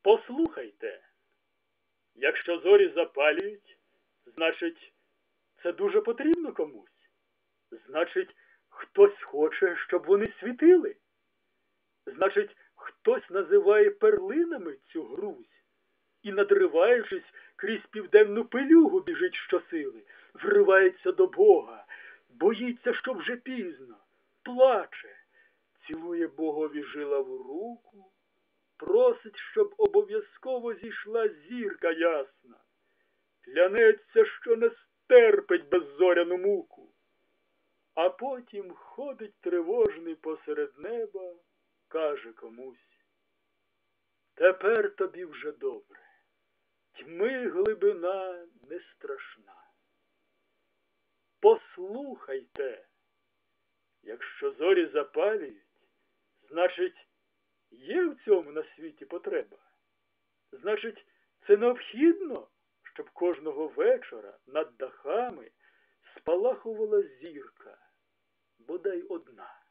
Послухайте, якщо зорі запалюють, значить, це дуже потрібно комусь. Значить, хтось хоче, щоб вони світили. Значить, хтось називає перлинами цю грузь і, надриваючись, крізь південну пилюгу біжить щосили, вривається до Бога, боїться, що вже пізно, плаче, цілує Богові жилаву руку, просить, щоб обов'язково зійшла зірка ясна, клянеться, що не стерпить беззоряну муку, а потім ходить тривожний посеред неба, каже комусь: тепер тобі вже добре, тьми глибина не страшна. Послухайте, якщо зорі запалюють, значить, є в цьому на світі потреба. Значить, це необхідно, щоб кожного вечора над дахами спалахувала зірка, бодай одна.